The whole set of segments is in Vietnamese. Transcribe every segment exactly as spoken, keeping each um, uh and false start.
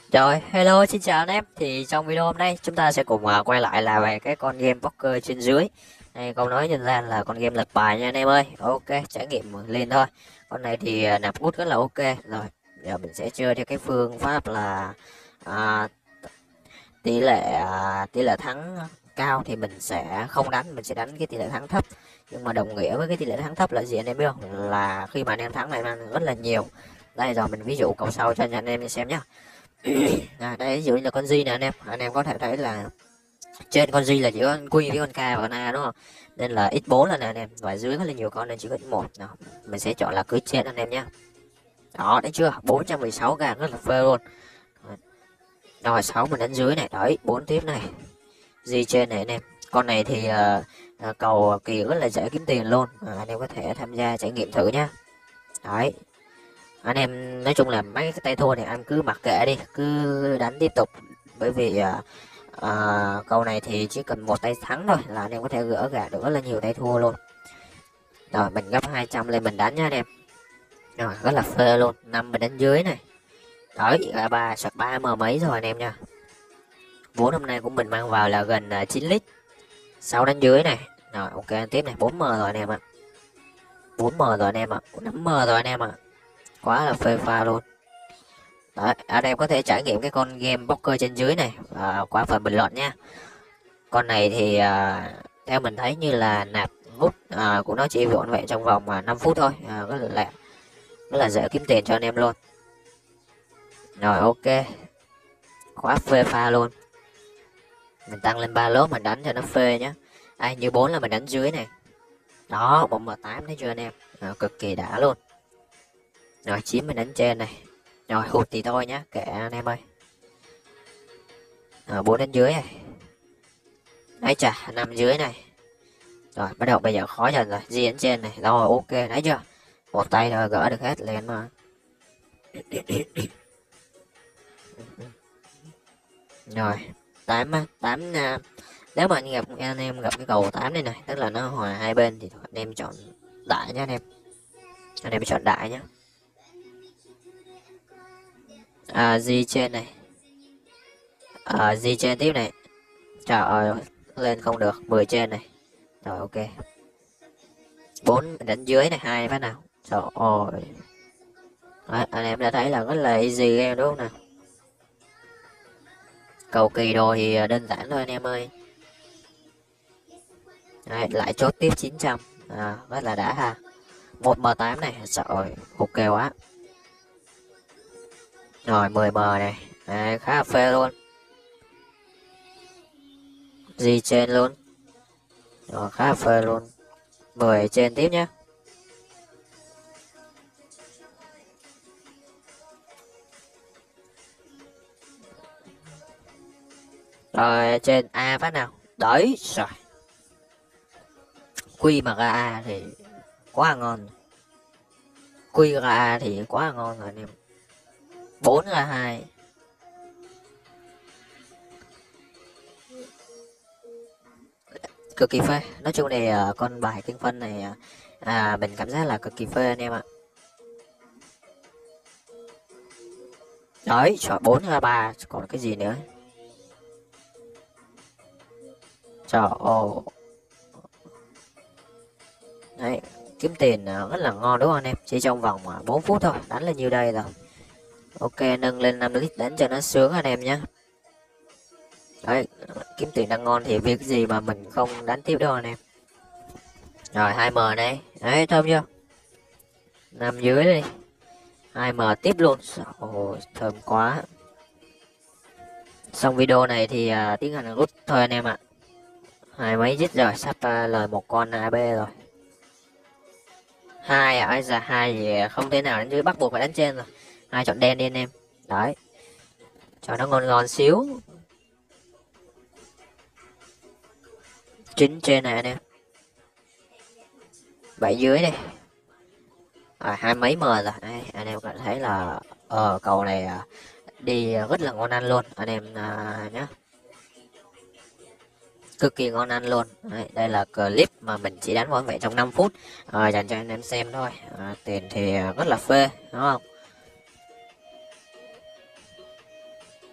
Rồi, hello, xin chào anh em. Thì trong video hôm nay chúng ta sẽ cùng à, quay lại là về cái con game poker trên dưới. Đây, câu nói nhân gian là con game lật bài nha anh em ơi. Ok, trải nghiệm lên thôi. Con này thì à, nạp bút rất là ok. Rồi, giờ mình sẽ chơi theo cái phương pháp là à, tỷ lệ à, tỷ lệ thắng cao thì mình sẽ không đánh, mình sẽ đánh cái tỷ lệ thắng thấp. Nhưng mà đồng nghĩa với cái tỷ lệ thắng thấp là gì anh em biết không? Là khi mà anh em thắng này mang rất là nhiều. Đây rồi mình ví dụ câu sau cho anh em xem nhé. À, đây ví dụ như là con Di nè anh em, anh em có thể thấy là trên con Di là chỉ có con Quy với con K và con A đúng không? Nên là x bốn là nè anh em, và dưới có là nhiều con nên chỉ có x một. Nào, mình sẽ chọn là cưới trên anh em nhé. Đó, đấy chưa? bốn trăm mười sáu k rất là phê luôn. Rồi sáu mình đánh dưới này, đấy, bốn tiếp này. Di trên này anh em. Con này thì uh, cầu kỳ rất là dễ kiếm tiền luôn. À, anh em có thể tham gia trải nghiệm thử nhá. Đấy, anh em nói chung là mấy cái tay thua này anh cứ mặc kệ đi, cứ đánh tiếp tục, bởi vì à, à, câu này thì chỉ cần một tay thắng thôi là anh em có thể gỡ gạc được rất là nhiều tay thua luôn. Rồi mình gấp hai trăm lên mình đánh nha anh em. Rồi rất là phê luôn. Năm mình đánh dưới này, đấy, ba sạc ba m mấy rồi anh em nha. Vốn hôm nay của mình mang vào là gần uh, chín lít. Sáu đánh dưới này. Rồi ok, tiếp này, bốn m rồi anh em ạ. bốn m rồi anh em ạ. năm m rồi anh em ạ. Quá là phê pha luôn. Đấy, anh em có thể trải nghiệm cái con game poker trên dưới này à, qua phần bình luận nha. Con này thì à, theo mình thấy như là nạp bút à, của nó chỉ vọn vẹn trong vòng à, năm phút thôi, à, rất là lẹ, rất là dễ kiếm tiền cho anh em luôn. Rồi ok, quá phê pha luôn. Mình tăng lên ba lớp mình đánh cho nó phê nhé. Ai như bốn là mình đánh dưới này. Đó, một m tám thấy chưa anh em, à, cực kỳ đã luôn. Rồi chín mình đánh trên này. Rồi hụt thì thôi nhá, kệ anh em ơi. À, bốn đánh dưới này. Đấy chà, năm dưới này. Rồi bắt đầu bây giờ khó dần rồi, di ấn trên này. Rồi ok, thấy chưa, một tay rồi gỡ được hết lên mà. Rồi tám tám à, nếu mà anh gặp anh em gặp cái cầu tám này này, tức là nó hòa hai bên thì anh em chọn đại nhé anh em. Anh em chọn đại nhé. À, di trên này. À, di trên tiếp này. Trời ơi, lên không được, mười trên này. Rồi ok, bốn đánh dưới này, hai phát nào. Trời ơi. Đấy, anh em đã thấy là rất là easy game đúng không nào. Cầu kỳ đồ thì đơn giản thôi anh em ơi. Đấy, lại chốt tiếp chín trăm. À, rất là đã ha. Một m tám này, trời ơi, ok quá. Rồi mười m này. Đấy, khá là phê luôn. Di trên luôn. Rồi khá là phê luôn. mười trên tiếp nhé. Rồi trên A phát nào. Đấy, rồi. Quy mà ra A thì quá ngon. Quy ra A thì quá ngon rồi anh em. Bốn ra hai. Cực kỳ phê. Nói chung thì uh, con bài kinh phân này uh, à, mình cảm giác là cực kỳ phê anh em ạ. Đấy, chọn bốn ra ba, còn cái gì nữa. Trời ơi. Đấy, kiếm tiền uh, rất là ngon đúng không anh em? Chỉ trong vòng uh, bốn phút thôi, đánh lên nhiêu đây rồi. Ok, nâng lên năm lít đánh cho nó sướng anh em nhé. Đấy, kiếm tiền đang ngon thì việc gì mà mình không đánh tiếp đâu anh em. Rồi hai m đây. Đấy, thơm chưa? Nằm dưới đi. hai m tiếp luôn. Ồ, thơm quá. Xong video này thì uh, tiến hành rút thôi anh em ạ. Hai mấy dít rồi, sắp uh, lời một con a bê rồi. Hai à, giờ hai thì không thể nào đánh dưới, bắt buộc phải đánh trên rồi. Hai chọn đen đi anh em. Đấy, cho nó ngon ngon xíu. Chín trên này anh em. Bảy dưới đi. À, hai mấy m rồi. Đây, anh em có thấy là ờ cầu này uh, đi rất là ngon ăn luôn anh em uh, nhé. Cực kỳ ngon ăn luôn. Đấy, đây là clip mà mình chỉ đánh vỏn vẹn trong năm phút à, dành cho anh em xem thôi. À, tiền thì rất là phê đúng không.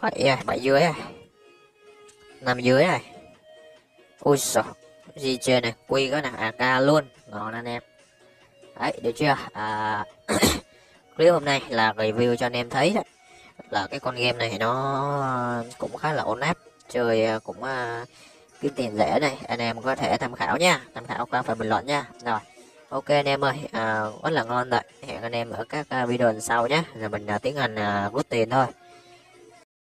bảy à, bảy dưới à, năm dưới này. Ui giời, gì trên này, quy cái nào a ca luôn, ngon anh em. Đấy, được chưa? À, clip hôm nay là review cho anh em thấy đấy, là cái con game này nó cũng khá là ổn áp, chơi cũng uh, kiếm tiền rẻ này, anh em có thể tham khảo nha, tham khảo qua phần bình luận nha. Rồi, ok anh em ơi, à, rất là ngon rồi, hẹn anh em ở các uh, video lần sau nhé, rồi mình uh, tiến hành uh, rút tiền thôi.